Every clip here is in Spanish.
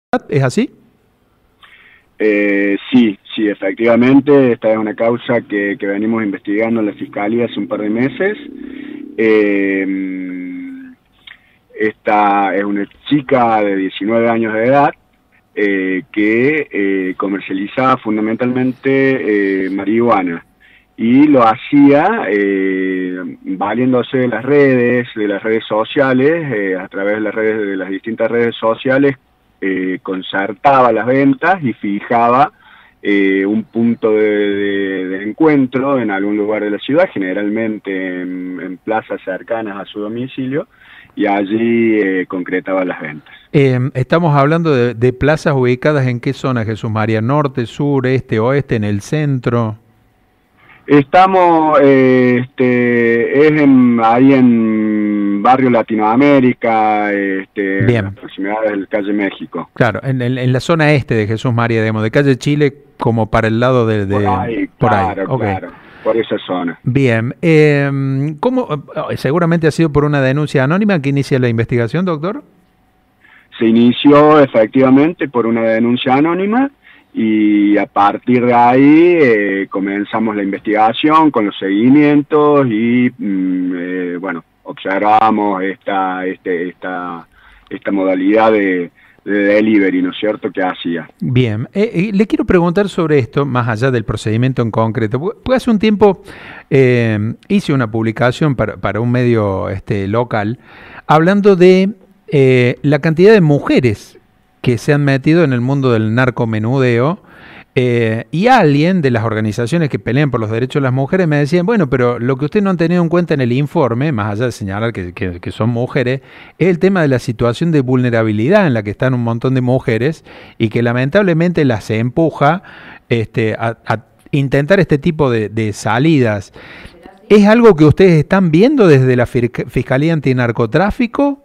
¿Es así? Sí, efectivamente, esta es una causa que venimos investigando en la Fiscalía hace un par de meses. Esta es una chica de 19 años de edad que comercializaba fundamentalmente marihuana y lo hacía valiéndose de las redes sociales, a través de las distintas redes sociales. Concertaba las ventas y fijaba un punto de encuentro en algún lugar de la ciudad, generalmente en plazas cercanas a su domicilio, y allí concretaba las ventas. Estamos hablando de plazas ubicadas en qué zona, Jesús María, norte, sur, este, oeste, en el centro. Estamos ahí en Barrio Latinoamérica, en las proximidades del Calle México. Claro, en la zona este de Jesús María, digamos, de Calle Chile, como para el lado de por ahí, por claro, ahí. Okay. Claro, por esa zona. Bien, ¿cómo? Seguramente ha sido por una denuncia anónima que inicia la investigación, doctor. Se inició efectivamente por una denuncia anónima. Y a partir de ahí comenzamos la investigación con los seguimientos y bueno, observamos esta modalidad de delivery, ¿no es cierto?, que hacía. Bien, le quiero preguntar sobre esto, más allá del procedimiento en concreto. Porque hace un tiempo hice una publicación para un medio local hablando de la cantidad de mujeres que se han metido en el mundo del narcomenudeo, y alguien de las organizaciones que pelean por los derechos de las mujeres me decían, bueno, pero lo que ustedes no han tenido en cuenta en el informe, más allá de señalar que son mujeres, es el tema de la situación de vulnerabilidad en la que están un montón de mujeres y que lamentablemente las empuja a intentar este tipo de salidas. ¿Es algo que ustedes están viendo desde la Fiscalía Antinarcotráfico?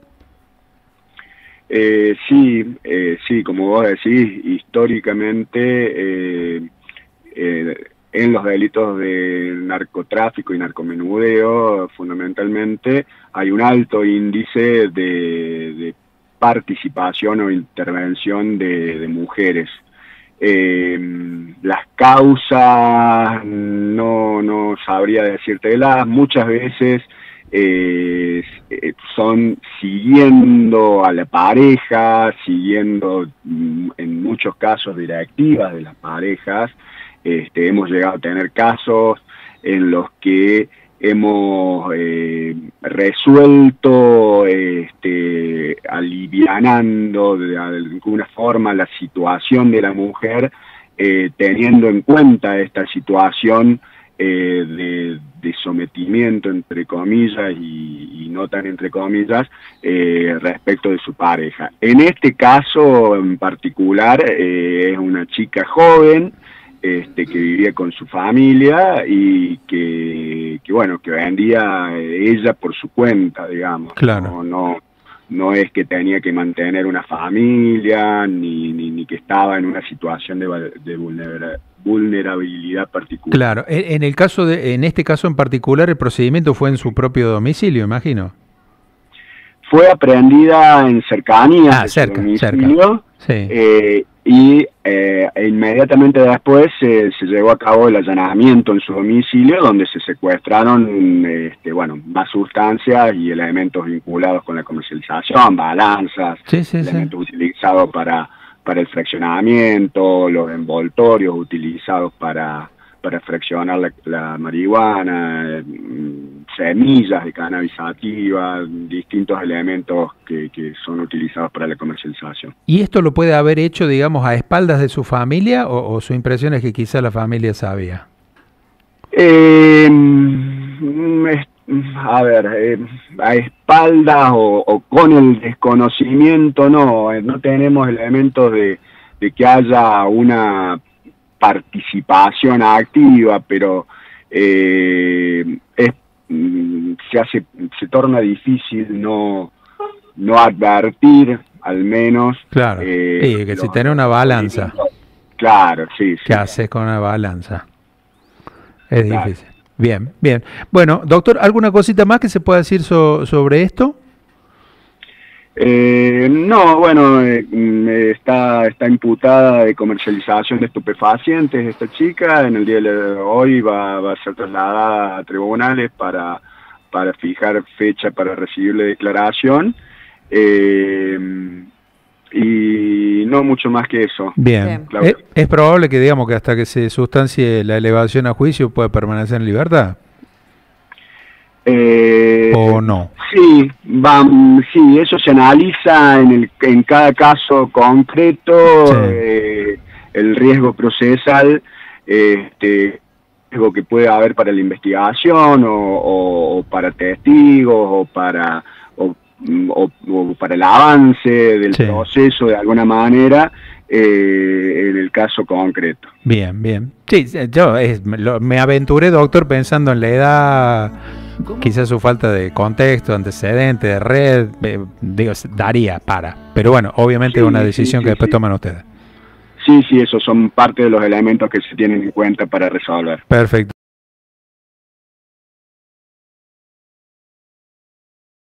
Sí, como vos decís, históricamente en los delitos de narcotráfico y narcomenudeo, fundamentalmente, hay un alto índice de participación o intervención de mujeres. Las causas no sabría decírtelas, muchas veces son siguiendo a la pareja, siguiendo en muchos casos directivas de las parejas. Hemos llegado a tener casos en los que hemos resuelto alivianando de alguna forma la situación de la mujer, teniendo en cuenta esta situación de sometimiento, entre comillas, y no tan entre comillas, respecto de su pareja. En este caso en particular es una chica joven que vivía con su familia y que bueno, que vendía ella por su cuenta, digamos. Claro. No es que tenía que mantener una familia, ni que estaba en una situación de vulnerabilidad particular. Claro, en este caso en particular el procedimiento fue en su propio domicilio, imagino. Fue aprehendida en cercanía cerca. Sí. Y inmediatamente después se llevó a cabo el allanamiento en su domicilio, donde se secuestraron más sustancias y elementos vinculados con la comercialización, balanzas, elementos utilizados para el fraccionamiento, los envoltorios utilizados para fraccionar la marihuana, semillas de cannabis sativa, distintos elementos que son utilizados para la comercialización. ¿Y esto lo puede haber hecho, digamos, a espaldas de su familia o su impresión es que quizá la familia sabía? A espaldas o con el desconocimiento no tenemos elementos de que haya una participación activa, pero se torna difícil no advertir, al menos. Claro, que si tiene una balanza. Claro, sí. ¿Qué haces con una balanza? Es difícil. Bien. Bueno, doctor, ¿alguna cosita más que se pueda decir sobre esto? No, bueno, está imputada de comercialización de estupefacientes esta chica. En el día de hoy va a ser trasladada a tribunales para fijar fecha para recibirle declaración. Y no mucho más que eso. Bien. ¿Es probable que, digamos, que hasta que se sustancie la elevación a juicio pueda permanecer en libertad? ¿O no? Sí, sí, eso se analiza en cada caso concreto, sí. El riesgo procesal, riesgo que puede haber para la investigación o para testigos o para el avance del proceso de alguna manera en el caso concreto. Bien, bien. Sí, yo me aventuré, doctor, pensando en la edad, quizás su falta de contexto, antecedente, de red, digo, daría para. Pero bueno, obviamente es una decisión que después toman ustedes. Sí, esos son parte de los elementos que se tienen en cuenta para resolver. Perfecto.